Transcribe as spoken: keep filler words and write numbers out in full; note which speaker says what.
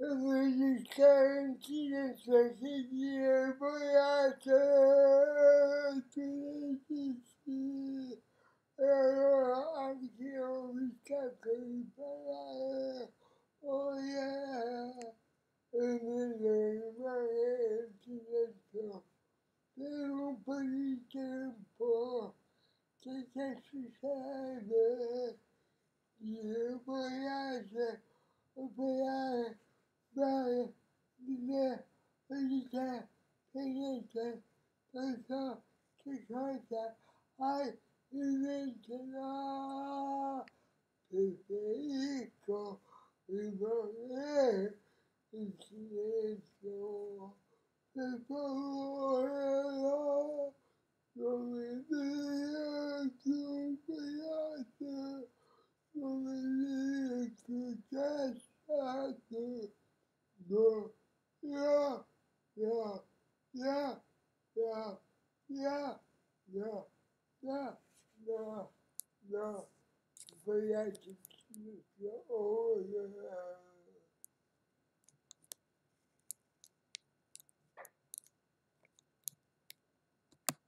Speaker 1: Americana seguia boiata tutti anche ho visto che imparare oh yeah e nelle mani detto per un po' di tempo che che succede di boiate operare dare l'idea verità vedete non so che cosa hai in mente no preferisco rimanere in silenzio per favore no non mi dire più sbagliato non mi dire più cazzato no, ja, ja, ja, ja, ja, ja, ja, ja, ja, sbagliato, oh, yeah.